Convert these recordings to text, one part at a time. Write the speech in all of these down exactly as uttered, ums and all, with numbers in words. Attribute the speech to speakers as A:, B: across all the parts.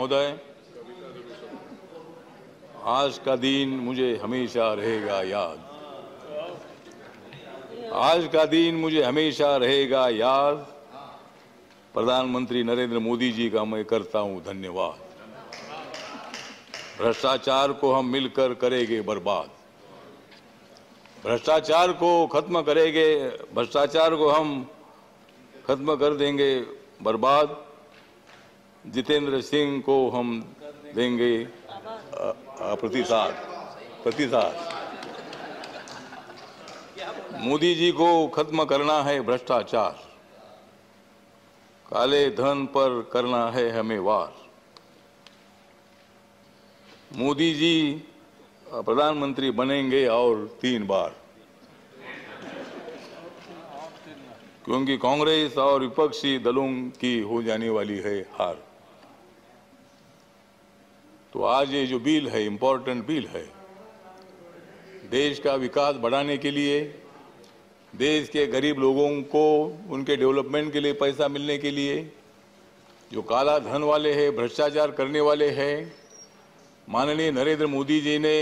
A: महोदय, आज का दिन मुझे हमेशा रहेगा याद। आज का दिन मुझे हमेशा रहेगा याद। प्रधानमंत्री नरेंद्र मोदी जी का मैं करता हूं धन्यवाद। भ्रष्टाचार को हम मिलकर करेंगे बर्बाद। भ्रष्टाचार को खत्म करेंगे, भ्रष्टाचार को हम खत्म कर देंगे बर्बाद। जितेंद्र सिंह को हम देंगे प्रतिसाद प्रतिसाद मोदी जी को खत्म करना है भ्रष्टाचार, काले धन पर करना है हमें वार। मोदी जी प्रधानमंत्री बनेंगे और तीन बार, क्योंकि कांग्रेस और विपक्षी दलों की हो जाने वाली है हार। तो आज ये जो बिल है, इम्पोर्टेंट बिल है, देश का विकास बढ़ाने के लिए, देश के गरीब लोगों को उनके डेवलपमेंट के लिए पैसा मिलने के लिए, जो काला धन वाले हैं, भ्रष्टाचार करने वाले हैं, माननीय नरेंद्र मोदी जी ने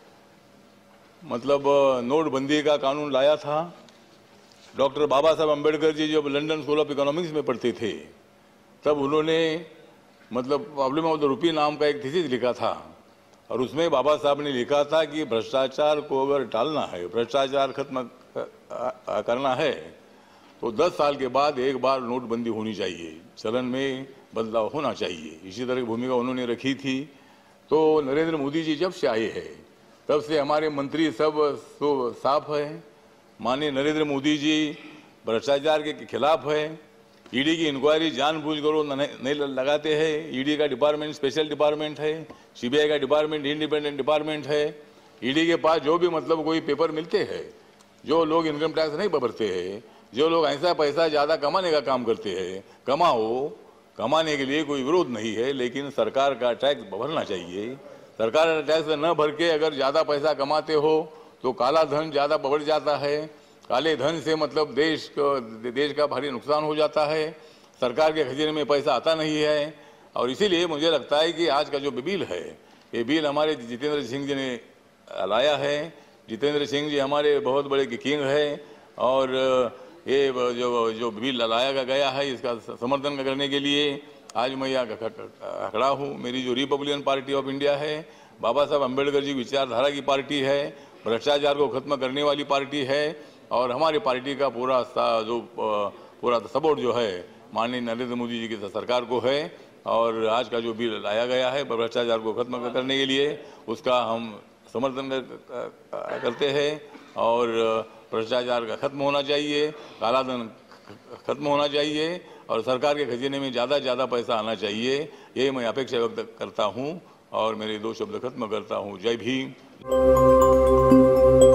A: मतलब नोटबंदी का कानून लाया था। डॉक्टर बाबा साहब अम्बेडकर जी जब लंदन स्कूल ऑफ इकोनॉमिक्स में पढ़ते थे, तब उन्होंने मतलब प्रॉब्लम ऑफ द रूपी नाम का एक थीसिस लिखा था, और उसमें बाबा साहब ने लिखा था कि भ्रष्टाचार को अगर टालना है, भ्रष्टाचार खत्म करना है, तो दस साल के बाद एक बार नोटबंदी होनी चाहिए, चलन में बदलाव होना चाहिए। इसी तरह की भूमिका उन्होंने रखी थी। तो नरेंद्र मोदी जी जब से आए हैं, तब से हमारे मंत्री सब तो साफ है। माननीय नरेंद्र मोदी जी भ्रष्टाचार के खिलाफ है। ईडी की इंक्वायरी जानबूझकर नहीं लगाते हैं। ईडी का डिपार्टमेंट स्पेशल डिपार्टमेंट है, सीबीआई का डिपार्टमेंट इंडिपेंडेंट डिपार्टमेंट है। ईडी के पास जो भी मतलब कोई पेपर मिलते हैं, जो लोग इनकम टैक्स नहीं भरते हैं, जो लोग ऐसा पैसा ज़्यादा कमाने का काम करते हैं, कमाओ, कमाने के लिए कोई विरोध नहीं है, लेकिन सरकार का टैक्स भरना चाहिए। सरकार का टैक्स न भर के अगर ज़्यादा पैसा कमाते हो तो काला धन ज़्यादा बढ़ जाता है। काले धन से मतलब देश को देश का भारी नुकसान हो जाता है, सरकार के खजाने में पैसा आता नहीं है। और इसीलिए मुझे लगता है कि आज का जो बिल है, ये बिल हमारे जितेंद्र सिंह जी ने लाया है। जितेंद्र सिंह जी हमारे बहुत बड़े किंग है, और ये जो जो बिल लाया गया है, इसका समर्थन करने के लिए आज मैं यहाँ खड़ा हूँ। मेरी जो रिपब्लिकन पार्टी ऑफ इंडिया है, बाबा साहब अम्बेडकर जी विचारधारा की पार्टी है, भ्रष्टाचार को खत्म करने वाली पार्टी है, और हमारी पार्टी का पूरा जो पूरा सपोर्ट जो है माननीय नरेंद्र मोदी जी की सरकार को है। और आज का जो बिल लाया गया है भ्रष्टाचार को खत्म करने के लिए, उसका हम समर्थन करते हैं। और भ्रष्टाचार का खत्म होना चाहिए, काला धन खत्म होना चाहिए, और सरकार के खजाने में ज़्यादा ज़्यादा पैसा आना चाहिए। ये मैं अपेक्षा व्यक्त करता हूँ, और मेरे दो शब्द खत्म करता हूँ। जय भीम।